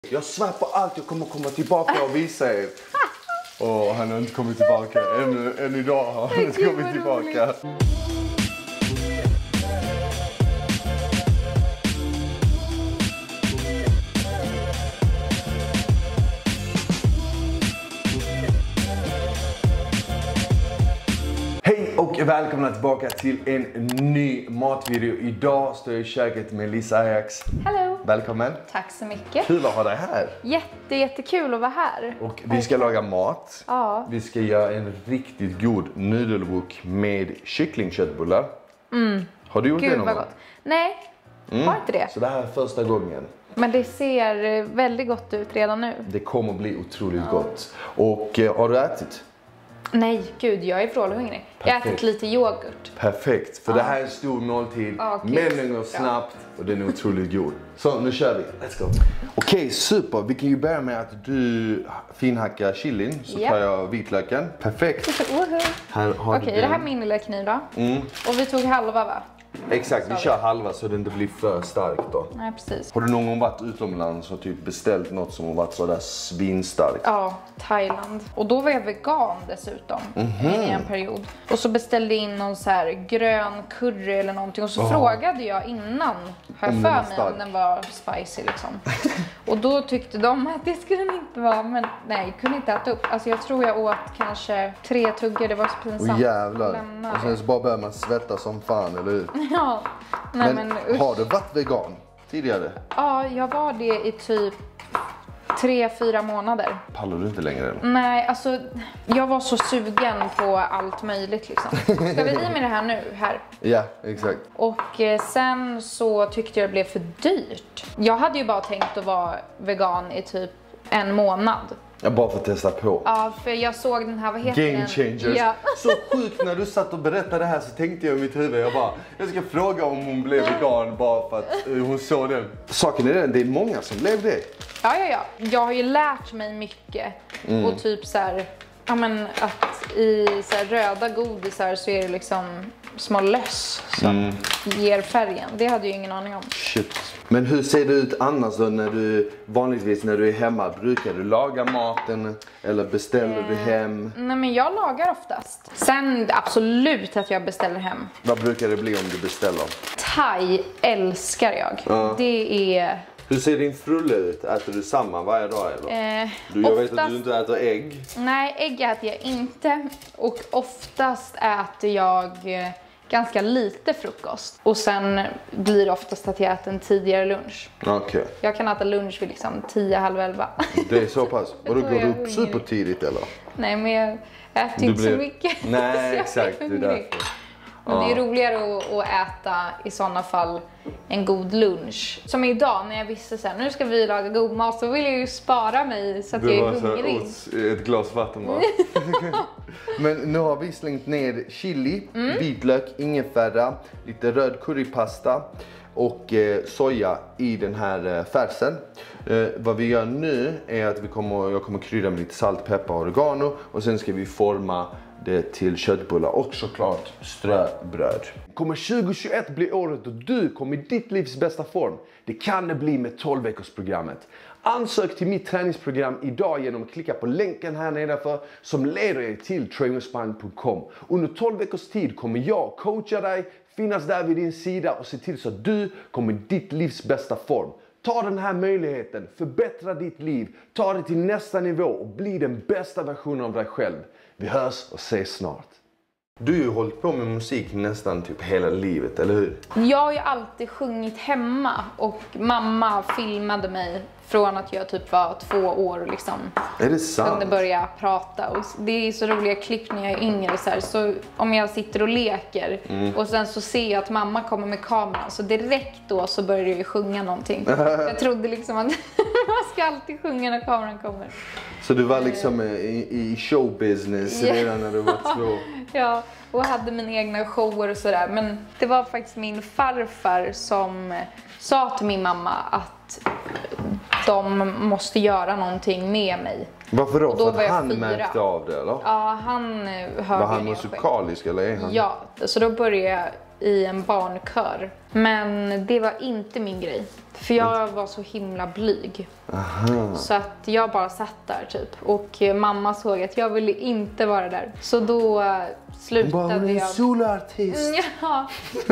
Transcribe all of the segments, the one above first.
Jag svär på allt, jag kommer komma tillbaka och visa er. Och han har inte kommit tillbaka. Än idag har han inte kommit tillbaka. Hej och välkomna tillbaka till en ny matvideo. Idag står jag i köket med Lisa Ajax. Hallå! Välkommen! Tack så mycket! Kul att ha dig här! Jättekul att vara här! Och vi ska laga mat. Ja. Vi ska göra en riktigt god nudelwok med kycklingköttbullar. Har du gjort det någon gång? Gud vad gott! Nej, har inte det. Så det här är första gången. Men det ser väldigt gott ut redan nu. Det kommer bli otroligt gott. Och har du ätit? Nej, gud, jag är vrålhungrig. Jag har ätit lite yoghurt. Perfekt, för det här är en stor måltid. Men den går snabbt och den är otroligt god. Så nu kör vi, let's go. Okej, super. Vi kan ju börja med att du finhackar chilin. Så tar jag vitlöken. Perfekt. Här har Okej, det här är min lilla kniv då. Och vi tog halva, va? Exakt, vi kör halva så det inte blir för starkt då. Nej, precis. Har du någon gång varit utomlands och typ beställt något som har varit sådär svinstarkt? Ja, Thailand. Och då var jag vegan dessutom i en period. Och så beställde jag in någon så här grön curry eller någonting. Och så frågade jag innan, har jag för mig, om den var spicy liksom. Och då tyckte de att det skulle den inte vara. Men nej, jag kunde inte äta upp. Alltså jag tror jag åt kanske 3 tuggor, det var så pinsamt. Åh jävlar. Och sen så bara börjar man svettas som fan, eller hur? Ja. Nej, men har du varit vegan tidigare? Ja, jag var det i typ 3-4 månader. Pallar du inte längre? Eller? Nej, alltså jag var så sugen på allt möjligt liksom. Ska vi i med det här nu? Här. Ja, exakt. Och sen så tyckte jag det blev för dyrt. Jag hade ju bara tänkt att vara vegan i typ 1 månad. Ja, bara för att testa på. Ja, för jag såg den här, vad heter den? Game changers. Ja. Så sjukt, när du satt och berättade det här så tänkte jag i mitt huvud, jag ska fråga om hon blev vegan bara för att hon såg den. Saken är den, det är många som blev det. Ja. Jag har ju lärt mig mycket. Och typ så här, ja men att i så här röda godisar så är det liksom små löss som ger färgen. Det hade jag ingen aning om. Shit. Men hur ser det ut annars då vanligtvis när du är hemma? Brukar du laga maten eller beställer du hem? Nej, men jag lagar oftast. Sen absolut att jag beställer hem. Vad brukar det bli om du beställer? Thai älskar jag. Det är... Hur ser din frulle ut? Äter du samma varje dag eller? Jag vet att du inte äter ägg. Nej, ägg äter jag inte. Och oftast äter jag ganska lite frukost. Och sen blir det oftast att jag äter en tidigare lunch. Okej. Jag kan äta lunch vid liksom 10-11. Det är så pass? Och då går du upp supertidigt eller? Nej, men jag äter inte så mycket. Nej, exakt. Det är därför. Men det är roligare att äta i sådana fall en god lunch. Som idag när jag visste så här, nu ska vi laga god mat, så vill jag ju spara mig så att jag är hungrig. Ett glas vatten bara. Men nu har vi slängt ner chili, vitlök, ingefära, lite röd currypasta och soja i den här färsen. Vad vi gör nu är att jag kommer krydda med lite salt, peppar och oregano och sen ska vi forma det till köttbullar och såklart ströbröd. Kommer 2021 bli året då du kommer i ditt livs bästa form? Det kan det bli med 12-veckorsprogrammet. Ansök till mitt träningsprogram idag genom att klicka på länken här nedanför som leder er till trainerspine.com. Under 12 veckors tid kommer jag coacha dig, finnas där vid din sida och se till så att du kommer i ditt livs bästa form. Ta den här möjligheten, förbättra ditt liv, ta det till nästa nivå och bli den bästa versionen av dig själv. Vi hörs och ses snart. Du har ju hållit på med musik nästan typ hela livet, eller hur? Jag har ju alltid sjungit hemma och mamma filmade mig från att jag typ var 2 år liksom. Är det sant? Kunde börja prata och det är så roliga klipp när jag är yngre så här. Så om jag sitter och leker och sen så ser jag att mamma kommer med kameran, så direkt då så börjar jag ju sjunga någonting. Jag trodde liksom att man ska alltid sjunga när kameran kommer. Så du var liksom i showbusiness redan när du var 2? Ja, och hade mina egna shower och sådär. Men det var faktiskt min farfar som sa till min mamma att de måste göra någonting med mig. Varför då? För att han märkte av det eller? Ja, han hörde. Var han musikalisk eller är han? Ja, så då började jag i en barnkör. Men det var inte min grej. För jag var så himla blyg. Aha. Så att jag bara satt där typ. Och mamma såg att jag ville inte vara där. Så då slutade hon är jag. solartist. Ja.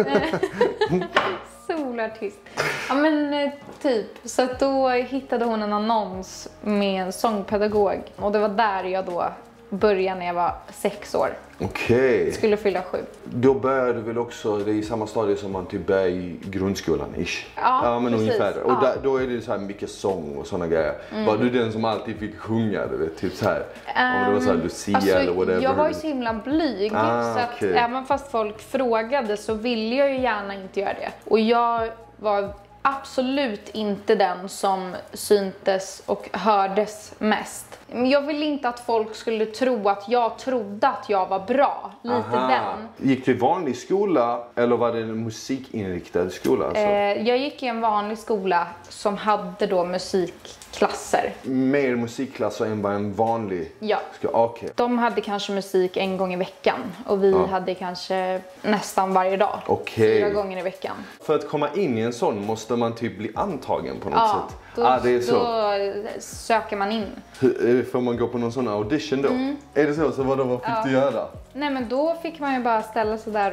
Solartist. Ja men typ. Så att då hittade hon en annons med en sångpedagog. Och det var där jag då började när jag var 6 år. Okej. Skulle fylla 7. Då började du väl också, det är i samma stadie som man typ börjar i grundskolan ish. Ja, men precis. ungefär. Och då är det så här mycket sång och såna grejer. Var du den som alltid fick sjunga, du vet, typ så här? Om det var så här Lucia eller whatever. Jag var ju så himla blyg. Så att även fast folk frågade så ville jag ju gärna inte göra det. Och jag var absolut inte den som syntes och hördes mest. Jag ville inte att folk skulle tro att jag trodde att jag var bra. Lite den. Gick du i vanlig skola eller var det en musikinriktad skola? Alltså? Jag gick i en vanlig skola som hade då musikklasser. Mer musikklasser än vad en vanlig skola? Okay. De hade kanske musik en gång i veckan. Och vi hade kanske nästan varje dag. 4 gånger i veckan. För att komma in i en sån måste man typ bli antagen på något sätt? Det är så. Då söker man in. Får man gå på någon sån audition då? Är det så? Så vad fick du göra? Nej men då fick man ju bara ställa sig där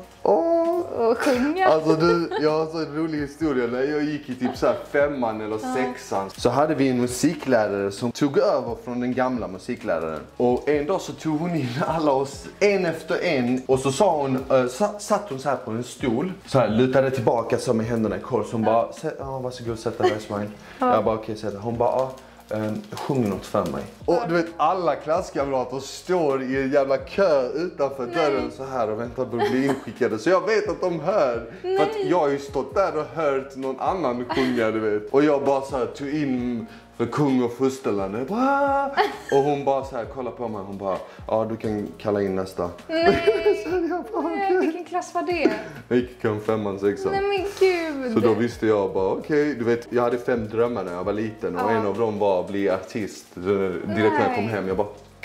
och sjunga. Alltså jag har så en rolig historia. När jag gick i typ så här 5:an eller 6:an så hade vi en musiklärare som tog över från den gamla musikläraren. Och en dag så tog hon in alla oss en efter en och så sa hon, satt hon så här på en stol. Så här lutade tillbaka så med händerna i kors. Hon bara, varsågod sätt dig här Ismail. Jag bara okej, sätt dig. Hon bara, sjung något för mig. Och du vet, alla klasskamrater står i en jävla kö utanför dörren så här och väntar på att bli inskickade. Så jag vet att de hör. För att jag har ju stått där och hört någon annan sjunga, du vet. Och jag bara så här tog in för kung och fosterlandet. Och hon bara så här kollar på mig. Hon bara, du kan kalla in nästa. Nej, så jag bara, nej, vilken klass var det? Jag gick i 5:an, 6:an. Nej men gud. Så då visste jag bara okej, du vet, jag hade 5 drömmar när jag var liten. Och en av dem var att bli artist. Direkt när jag kom hem, jag bara...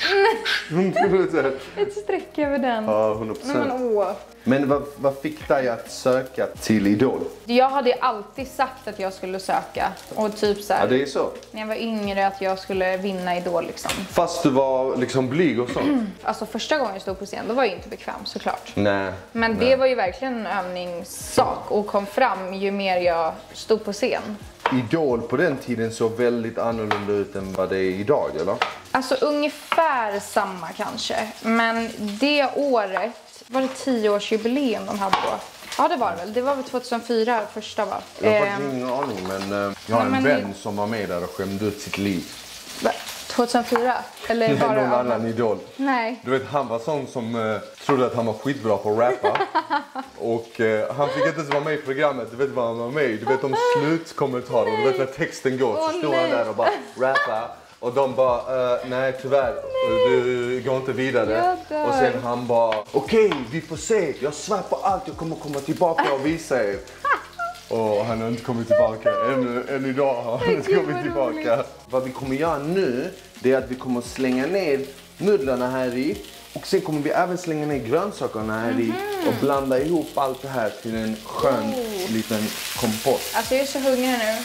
Ett streck över den. Ja, 100%. Men vad fick dig att söka till Idol? Jag hade alltid sagt att jag skulle söka. Och typ så här, ja, det är så. när jag var yngre att jag skulle vinna Idol liksom. Fast du var liksom blyg och sånt? Alltså första gången jag stod på scen, då var jag inte bekväm såklart. Nej. Men det var ju verkligen en övningssak och kom fram ju mer jag stod på scen. Idol på den tiden såg väldigt annorlunda ut än vad det är idag, eller? Alltså ungefär samma kanske. Men det året, var det 10-årsjubileum de hade då? Ja det var det väl. Det var väl 2004 första va? Jag har faktiskt ingen aning men jag har en vän som var med där och skämde ut sitt liv. 2004? Eller bara någon annan Idol. Nej. Du vet, han var sån som trodde att han var skitbra på att rappa. Och han fick inte ens vara med i programmet. Du vet vad han var med i? Du vet om slutkommentaren. Du vet när texten går. Så stod han där och bara rappa. Och de bara, nej tyvärr, du går inte vidare. Och sen han bara, okej, vi får se. Jag svär på allt, jag kommer komma tillbaka och visa er. Och han har inte kommit tillbaka. Än idag har han inte kommit tillbaka. Vad vi kommer göra nu, det är att vi kommer slänga ner nudlarna här i. Och sen kommer vi även slänga ner grönsakerna här i. Och blanda ihop allt det här till en skön liten kompott. Alltså jag är så hungrig nu.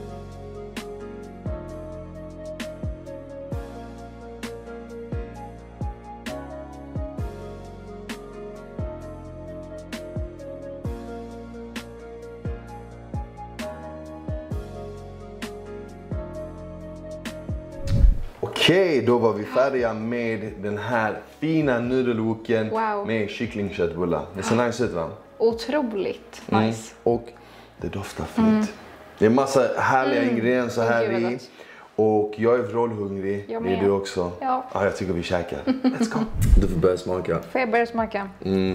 Okej, då var vi färdiga med den här fina nudelwoken med kycklingköttbullar. Det ser nice ut va? Otroligt nice. Och det doftar fint. Det är massa härliga ingredienser här i. Och jag är vrålhungrig. Det är du också. Ja, jag tycker vi käkar. Let's go. Du får börja smaka. Får jag börja smaka?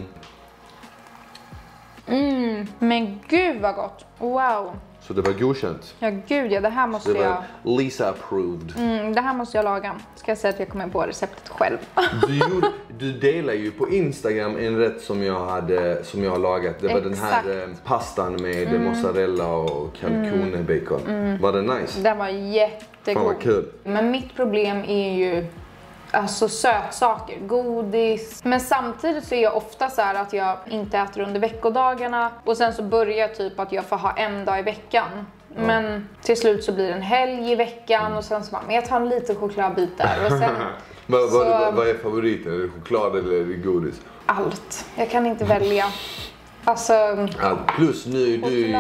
Men gud vad gott. Wow. Så det var godkänt? Ja gud ja, det här måste det var Lisa approved. Det här måste jag laga. Ska jag säga att jag kommer på receptet själv. Du delar ju på Instagram en rätt som jag har lagat. Det var den här pastan med mozzarella och kalkonebacon. Var det nice? Den var jättegod. Fan vad kul. Men mitt problem är ju alltså sötsaker, godis. Men samtidigt så är jag ofta så här att jag inte äter under veckodagarna och sen så börjar typ att jag får ha en dag i veckan. Men till slut så blir det en helg i veckan och sen så bara, men jag tar en liten chokladbit där och sen vad är favoriten? Är det choklad eller är det godis? Allt. Jag kan inte välja. Alltså, plus nu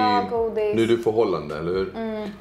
är du förhållande, eller hur?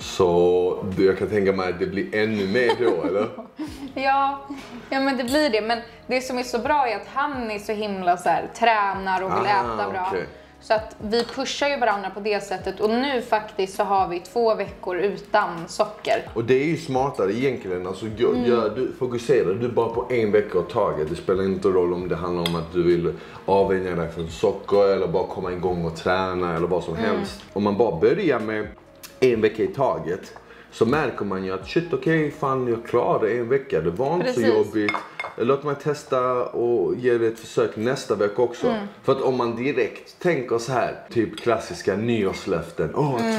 Så jag kan tänka mig att det blir ännu mer då, eller? ja, men det blir det. Men det som är så bra är att han är så himla så här, tränar och vill äta bra. Okay. Så att vi pushar ju varandra på det sättet. Och nu faktiskt så har vi 2 veckor utan socker. Och det är ju smartare egentligen. Alltså, fokuserar du bara på 1 vecka åt taget. Det spelar inte roll om det handlar om att du vill avvänja dig från socker eller bara komma igång och träna eller vad som helst. Om man bara börjar med 1 vecka i taget så märker man ju att shit, okej, fan jag klarade 1 vecka. Det var inte så jobbigt. Låt mig testa och ge det ett försök nästa vecka också. För att om man direkt tänker så här, typ klassiska nyårslöften.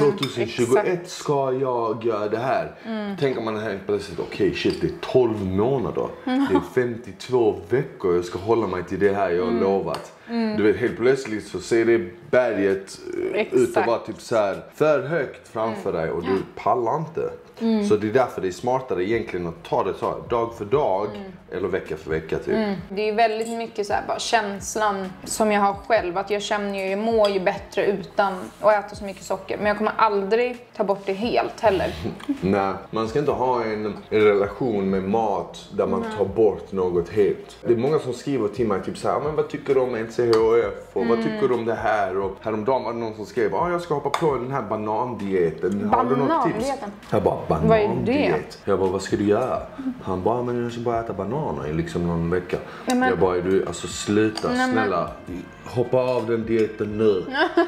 2021 ska jag göra det här. Tänker man helt plötsligt, okej, shit, det är 12 månader. Det är 52 veckor jag ska hålla mig till det här jag har lovat. Du vet, helt plötsligt så ser det berget ut att vara typ så här för högt framför dig och du pallar inte. Så det är därför det är smartare egentligen att ta det så här, dag för dag eller vecka för vecka typ. Det är väldigt mycket så här, bara känslan som jag har själv, att jag känner ju, jag mår ju bättre utan att äta så mycket socker, men jag kommer aldrig ta bort det helt heller. Nej, man ska inte ha en relation med mat där man tar bort något helt. Det är många som skriver till mig typ så här, men vad tycker du om NCHF och vad tycker du om det här? Och häromdagen var det någon som skrev, jag ska hoppa på den här banandieten. Har du något tips? Jag bara, banandiet. Jag bara, vad ska du göra? Han bara, men jag ska bara äta bananer i liksom någon vecka. Jag bara, alltså sluta, snälla. Hoppa av den dieten nu.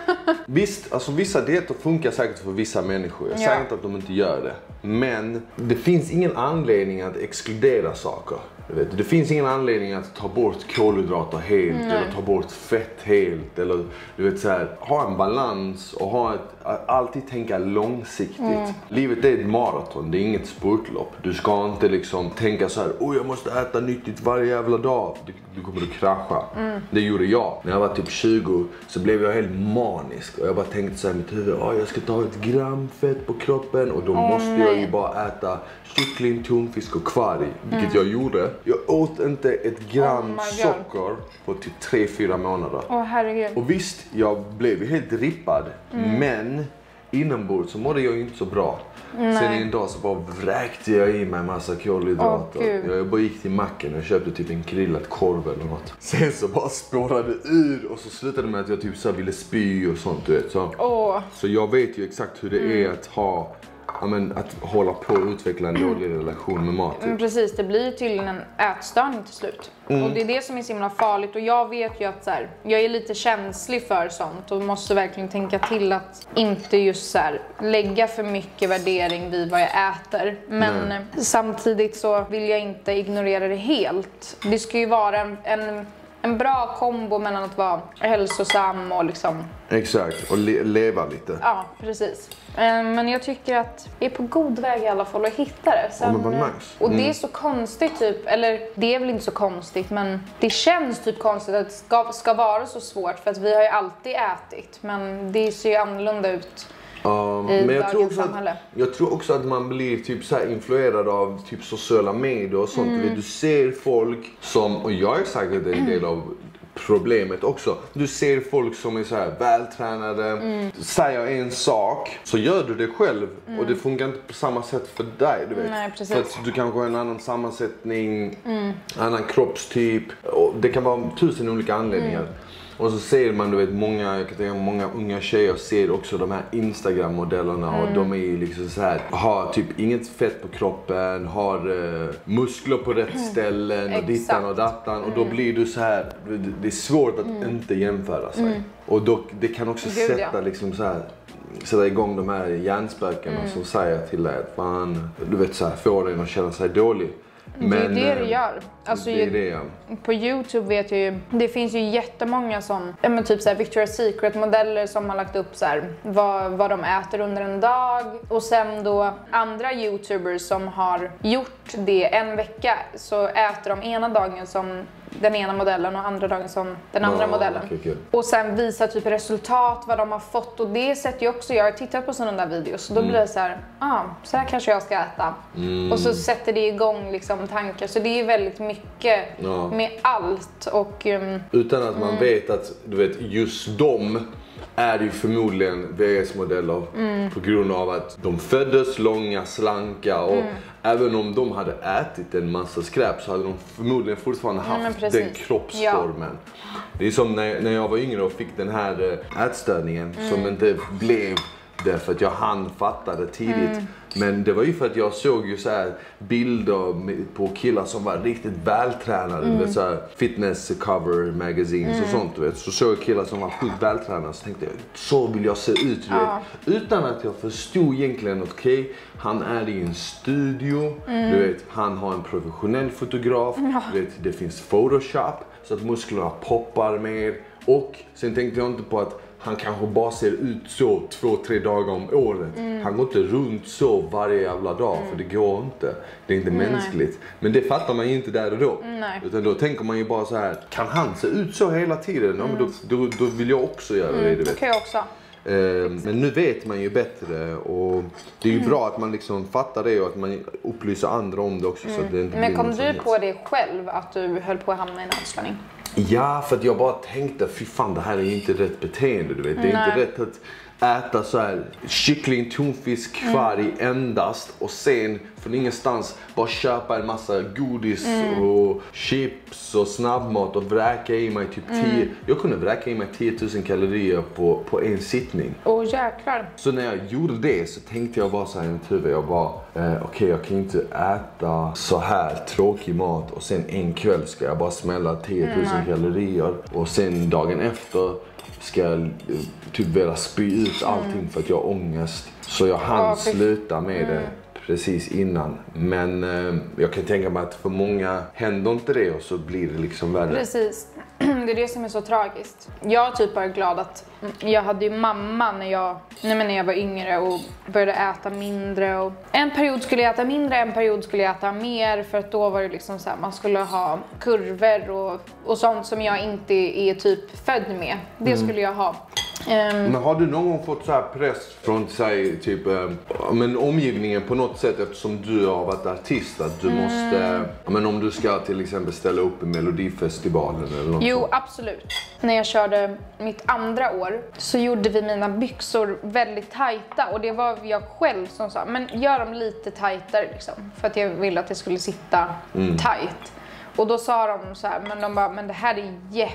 Visst, alltså vissa dieter funkar säkert för vissa människor. Jag säger inte att de inte gör det. Men det finns ingen anledning att exkludera saker. Det finns ingen anledning att ta bort kolhydrater helt eller ta bort fett helt eller du vet så här, ha en balans och alltid tänka långsiktigt. Livet är ett maraton, det är inget spurtlopp. Du ska inte liksom tänka så här, jag måste äta nyttigt varje jävla dag. Du kommer att krascha. Det gjorde jag. När jag var typ 20 så blev jag helt manisk och jag bara tänkte så här i mitt huvud, jag ska ta 1 gram fett på kroppen och då måste jag ju bara äta kyckling, tonfisk och kvarg, vilket jag gjorde. Jag åt inte 1 gram socker på typ 3-4 månader. Herregud. Och visst, jag blev helt rippad, men inombords så mådde jag inte så bra. Sen en dag så bara vräkte jag i mig en massa kolhydrater. Jag bara gick till macken och köpte typ en grillad korv eller något. Sen så bara spårade ur och så slutade med att jag typ så ville spy och sånt, du vet. Så jag vet ju exakt hur det är att ha att hålla på och utveckla en dålig relation med mat. Precis, det blir tydligen en ätstörning till slut. Och det är det som är så himla farligt. Och jag vet ju att så här, jag är lite känslig för sånt och måste verkligen tänka till att inte just så här, lägga för mycket värdering vid vad jag äter. Men samtidigt så vill jag inte ignorera det helt. Det ska ju vara en bra kombo mellan att vara hälsosam och liksom... Exakt, och leva lite. Ja, precis. Men jag tycker att jag är på god väg i alla fall att hitta det. Men vad nice. Och det är så konstigt typ, eller det är väl inte så konstigt, men det känns typ konstigt att det ska vara så svårt för att vi har ju alltid ätit. Men det ser ju annorlunda ut. Men jag tror också att man blir typ så här influerad av typ sociala medier och sånt. Du ser folk som, och jag är säkert en del av problemet också. Du ser folk som är så här vältränade, säger en sak, så gör du det själv och det funkar inte på samma sätt för dig, du vet. Nej, precis. För att du kanske har en annan sammansättning, annan kroppstyp, och det kan vara 1000 olika anledningar. Och så ser man, du vet, många unga tjejer ser också de här Instagram-modellerna och de är ju liksom så här, har typ inget fett på kroppen, har muskler på rätt ställen och dittan och dattan och då blir du så här, det är svårt att inte jämföra sig. Och då, det kan också sätta igång de här hjärnspökena som säger till dig att fan, du vet så här, får dig att känna sig dålig. Men, det är det gör. Alltså, det är det, ja. På YouTube vet jag ju, det finns ju jättemånga som, men typ så här Victoria's Secret modeller som har lagt upp så här, vad de äter under en dag. Och sen då andra YouTubers som har gjort det en vecka, så äter de ena dagen som den ena modellen och andra dagen som den andra modellen. Okay. Och sen visa typ resultat, vad de har fått. Och det sätter ju också, jag har tittat på sådana där videos, så då blir det så här, så här kanske jag ska äta. Och så sätter det igång liksom tankar. Så det är väldigt mycket med allt. Och, utan att man vet att, du vet, just de är ju förmodligen VS-modeller på grund av att de föddes långa, slanka och även om de hade ätit en massa skräp så hade de förmodligen fortfarande haft den kroppsformen. Ja. Det är som när jag var yngre och fick den här ätstörningen som inte blev det för att jag hann fatta det tidigt. Men det var ju för att jag såg ju så här bilder på killar som var riktigt vältränade. Så här fitness cover magazines och sånt, du vet. Så såg jag killar som var sjukt vältränade, så tänkte jag, så vill jag se ut, du vet. Utan att jag förstod egentligen att okej, han är i en studio, du vet, han har en professionell fotograf, du vet, det finns Photoshop så att musklerna poppar mer. Och sen tänkte jag inte på att han kanske bara ser ut så 2-3 dagar om året. Han går inte runt så varje jävla dag, för det går inte. Det är inte mänskligt. Men det fattar man ju inte där och då. Utan då tänker man ju bara så här, kan han se ut så hela tiden? Ja, men då vill jag också göra det, du vet. Det kan jag också. Men nu vet man ju bättre och det är ju bra att man liksom fattar det och att man upplyser andra om det också. Så att det inte men kom du på det själv att du höll på att hamna i en ätstörning? Ja, för att jag bara tänkte, fy fan, det här är inte rätt beteende, du vet. Det är inte rätt att äta så här kyckling, tonfisk, kvarg endast och sen från ingenstans bara köpa en massa godis och chips och snabbmat och vräka i mig typ 10. Jag kunde vräka i mig 10 000 kalorier på en sittning. Jäklar. Så när jag gjorde det så tänkte jag bara så här i mitt huvud, jag bara okej, jag kan inte äta så här tråkig mat och sen en kväll ska jag bara smälla 10 000 kalorier och sen dagen efter ska jag typ vilja spy ut allting för att jag har ångest. Så jag hann sluta med det precis innan. Men jag kan tänka mig att för många händer inte det och så blir det liksom värre. Precis. Det är det som är så tragiskt. Jag typ var glad att jag hade ju mamma när jag var yngre och började äta mindre. Och en period skulle jag äta mindre, en period skulle jag äta mer. För att då var det liksom så här, man skulle ha kurvor och sånt som jag inte är typ född med. Det skulle jag ha. Men har du någon gång fått så här press från sig, typ, men omgivningen på något sätt, eftersom du har varit artist, att du måste, men om du ska till exempel ställa upp i Melodifestivalen eller något Jo, sånt? Absolut. När jag körde mitt andra år så gjorde vi mina byxor väldigt tajta och det var jag själv som sa, men gör dem lite tajtare liksom, för att jag ville att det skulle sitta tajt. Och då sa de så här, men det här är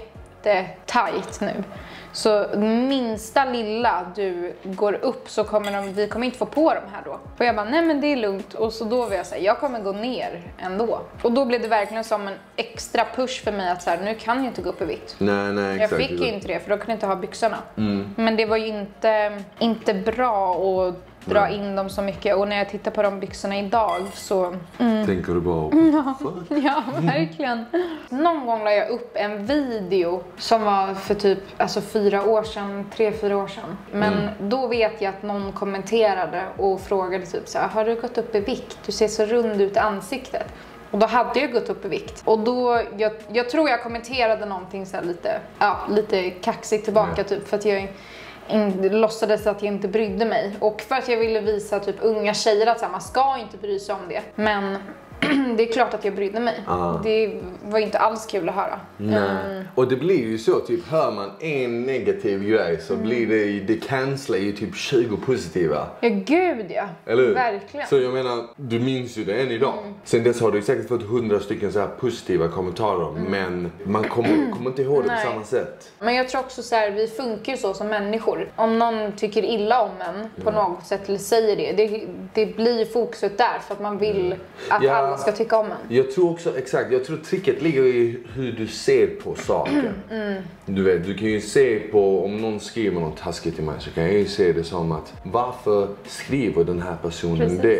jättetajt nu. Så minsta lilla du går upp så kommer vi kommer inte få på dem här då. Och jag bara, nej men det är lugnt. Och så då vill jag säga, jag kommer gå ner ändå. Och då blev det verkligen som en extra push för mig att så här, nu kan jag inte gå upp i vikt. Nej, jag fick ju inte det, för då kunde jag inte ha byxorna. Men det var ju inte bra att dra in dem så mycket. Och när jag tittar på de byxorna idag så... Tänker du bara... Ja, verkligen. Någon gång la jag upp en video som var för typ 3-4 år sedan. Men då vet jag att någon kommenterade och frågade typ så här, har du gått upp i vikt? Du ser så rund ut i ansiktet. Och då hade jag gått upp i vikt. Och då, jag tror jag kommenterade någonting så här lite kaxigt tillbaka typ, för att jag låtsades att jag inte brydde mig. Och för att jag ville visa typ unga tjejer att så här, man ska inte bry sig om det. Men det är klart att jag brydde mig. Det var inte alls kul att höra. Nej. Och det blir ju så, typ hör man en negativ grej så blir det cancelar ju typ 20 positiva. Ja, gud ja. Eller hur? Verkligen. Så jag menar, du minns ju det än idag. Sen dess har du säkert fått 100 stycken så här positiva kommentarer. Men man kommer inte ihåg det på samma sätt. Men jag tror också så här, vi funkar ju så som människor. Om någon tycker illa om en på något sätt eller säger det blir fokuset där för att man vill att alla ska tycka om en. Jag tror också, jag tror tricket ligger i hur du ser på saker. Du vet, du kan ju se på, om någon skriver något taskigt till mig så kan jag ju se det som att varför skriver den här personen det?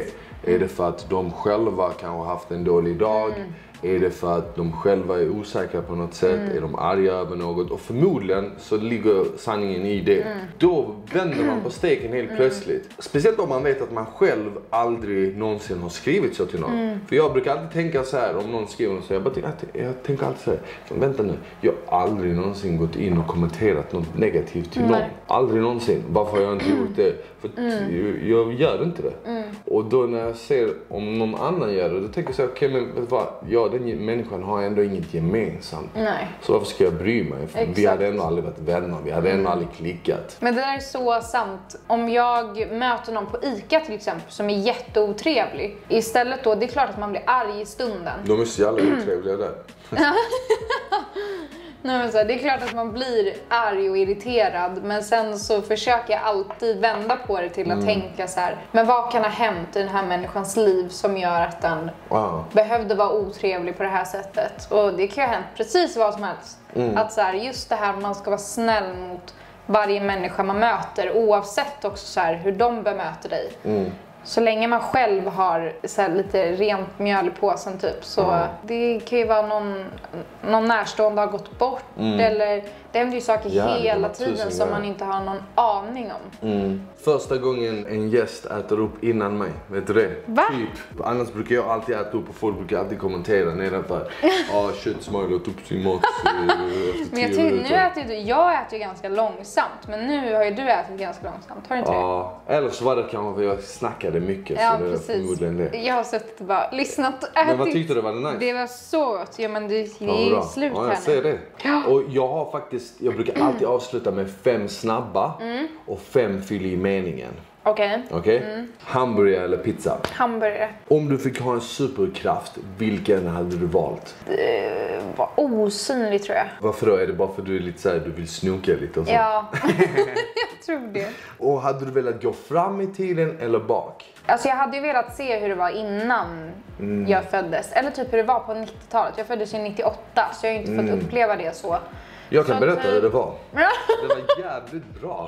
Är det för att de själva kanske har haft en dålig dag? Är det för att de själva är osäkra på något sätt? Är de arga över något? Och förmodligen så ligger sanningen i det. Då vänder man på steken helt plötsligt. Speciellt om man vet att man själv aldrig någonsin har skrivit så till någon. För jag brukar alltid tänka så här, om någon skriver så jag tänker alltid så här, vänta nu, jag har aldrig någonsin gått in och kommenterat något negativt till någon. Aldrig någonsin. Varför har jag inte gjort det? För jag gör inte det. Och då när jag ser om någon annan gör det, då tänker jag så här, okej, men vet du vad? Den människan har ändå inget gemensamt. Nej. Så varför ska jag bry mig? För vi hade ändå aldrig varit vänner, vi hade ändå aldrig klickat. Men det där är så sant. Om jag möter någon på ICA till exempel som är jätteotrevlig, istället då, det är klart att man blir arg i stunden. De är så jävla otrevliga där. Nej, men så, det är klart att man blir arg och irriterad, men sen så försöker jag alltid vända på det till att tänka så här, men vad kan ha hänt i den här människans liv som gör att den behövde vara otrevlig på det här sättet? Och det kan ju ha hänt precis vad som helst. Att så här, just det här, man ska vara snäll mot varje människa man möter, oavsett också så här, hur de bemöter dig. Så länge man själv har så här, lite rent mjöl i påsen typ, så det kan ju vara någon närstående har gått bort eller det händer ju saker hela tiden som man inte har någon aning om. Första gången en gäst äter upp innan mig, vet du det? Va? Typ. Annars brukar jag alltid äta upp och folk brukar alltid kommentera nedanför. Köttsmör åt upp sin mat efter 10 minuter. Men jag äter ju ganska långsamt, men nu har ju du ätit ganska långsamt, har du inte det? Ja, eller så var det kanske för jag snackade mycket. Ja, så det precis. förmodligen det. Jag har suttit och bara lyssnat och ätit. Men vad tyckte du, var det nice? Det var så gott. Ja, men det är slut här. Ja, jag ser det. Ja. Och jag har faktiskt, jag brukar alltid avsluta med 5 snabba och 5 fyll i meningen. Okej. Hamburgare eller pizza? Hamburgare. Om du fick ha en superkraft, vilken hade du valt? Var osynlig tror jag. Varför då? Är det bara för att du är lite så här, du vill snoka lite och så? Ja, jag tror det. Och hade du velat gå fram i tiden eller bak? Alltså jag hade ju velat se hur det var innan jag föddes. Eller typ hur det var på 90-talet. Jag föddes ju 98, så jag har ju inte fått uppleva det så. Jag kan berätta hur det var. Det var jävligt bra.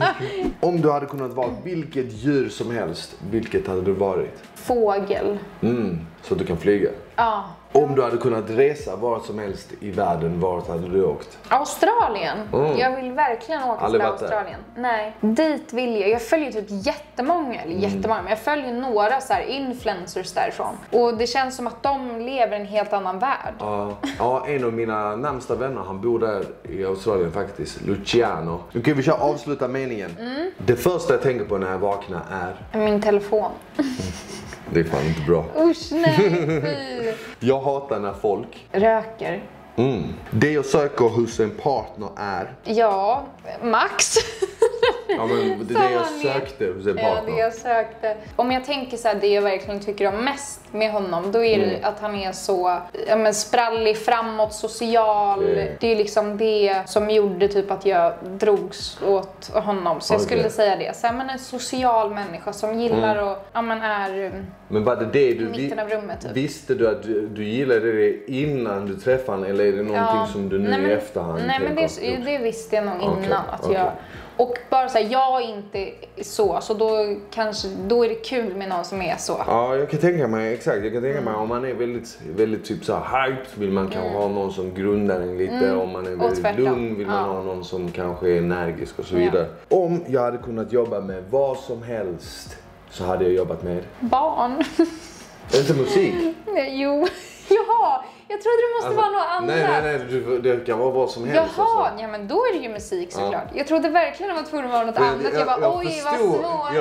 Om du hade kunnat vara vilket djur som helst, vilket hade du varit? Fågel. Så att du kan flyga? Ja. Om du hade kunnat resa vart som helst i världen, vart hade du åkt? Australien. Jag vill verkligen åka till Australien. Nej. Dit vill jag. Jag följer typ jättemånga, eller jättemånga, men jag följer några så här influencers därifrån. Och det känns som att de lever i en helt annan värld. Ja, en av mina närmsta vänner, han bor där i Australien faktiskt. Luciano. Okej, vi kör avsluta meningen. Det första jag tänker på när jag vaknar är... Min telefon. Det är fan inte bra. Usch, nej, fy. Jag hatar när folk röker. Det jag söker hos en partner är... Ja, Max. Ja, men det jag sökte hos en partner. Ja, det jag sökte. Om jag tänker så här, det jag verkligen tycker om mest med honom, då är det att han är så sprallig, framåt, social. Det är liksom det som gjorde typ att jag drogs åt honom. Så jag skulle säga det. Så här, men en social människa som gillar och är men var det i mitten av rummet. Typ. Visste du att du gillade det innan du träffade honom, eller är det någonting som du nu i efterhand nej, men det visste jag nog innan. Jag, och bara så här, jag är inte så då är det kul med någon som är så. Ja, jag kan tänka mig, exakt. Jag kan tänka mig om man är väldigt, väldigt typ så här hype, vill man kanske ha någon som grundar en lite. Om man är väldigt lugn vill man ha någon som kanske är energisk och så vidare. Om jag hade kunnat jobba med vad som helst, så hade jag jobbat med barn. Inte musik? Jo, ja. Jag trodde det måste vara något annat. Nej, det kan vara vad som helst. Jaha, ja men då är det ju musik såklart. Jag trodde verkligen det var tvungen att vara något annat. Jag bara, oj vad svårt.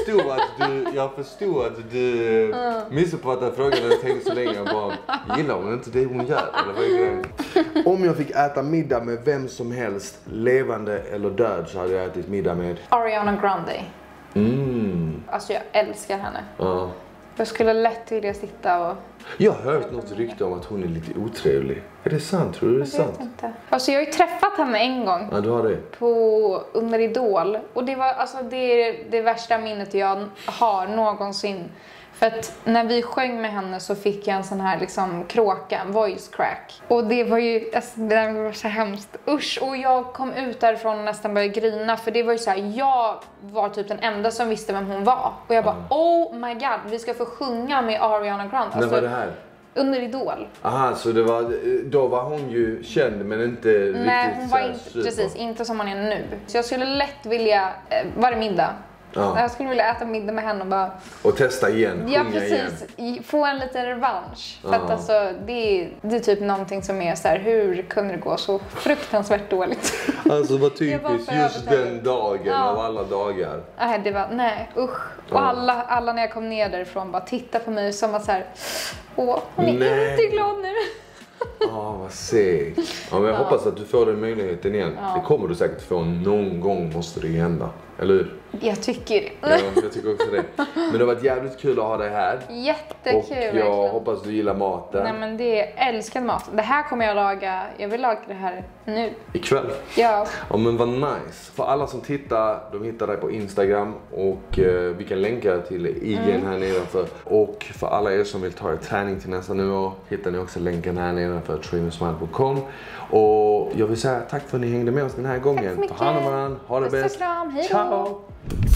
Jag förstod att du missuppfattade frågan när jag tänkte så länge. Jag bara, gillar hon inte det hon gör? Eller vad är grejen? Om jag fick äta middag med vem som helst, levande eller död, så hade jag ätit middag med Ariana Grande. Alltså jag älskar henne. Jag skulle lätt vilja sitta och... Jag har hört något rykte om att hon är lite otrevlig. Är det sant? Tror du det är sant? Jag vet inte. Alltså jag har ju träffat henne en gång. Ja, du har det. Under Idol. Och det var alltså det värsta minnet jag har någonsin. För att när vi sjöng med henne så fick jag en sån här liksom kråka, en voice crack. Och det var ju, alltså, det var så hemskt. Usch, och jag kom ut därifrån och nästan började grina. För det var ju så här, jag var typ den enda som visste vem hon var. Och jag bara, oh my god, vi ska få sjunga med Ariana Grande. När var det här? Under Idol. Aha, så då var hon ju känd men inte riktigt. Nej, hon var inte, precis, inte som hon är nu. Så jag skulle lätt vilja, var det middag? Ja. Jag skulle vilja äta middag med henne och bara... Och testa igen, ja, precis. Igen. Få en liten revansch. För att alltså, det är typ någonting som är så här, hur kunde det gå så fruktansvärt dåligt? Alltså vad typiskt just den dagen av alla dagar. Nej, det var, nej, usch. Och alla när jag kom ner därifrån bara tittade på mig som var så här, åh, hon är inte glad nu. Vad segt. Ja, men jag hoppas att du får den möjligheten igen. Det kommer du säkert få, någon gång måste det hända. Eller hur? Jag tycker det. Ja, jag tycker också det. Men det har varit jävligt kul att ha dig här. Jättekul. Och jag verkligen hoppas du gillar maten. Nej, men det är älskad mat. Det här kommer jag laga. Jag vill laga det här nu. Ikväll? Ja. Ja, men vad nice. För alla som tittar, de hittar dig på Instagram. Och vi kan länka till igen här nedanför. Och för alla er som vill ta er träning till nästa nivå hittar ni också länken här nedanför trainwithsmile.com. Och jag vill säga tack för att ni hängde med oss den här gången. Tack så mycket. Ta hand om varandra. Ha det bäst. Puss och kram. Hej då. Ciao.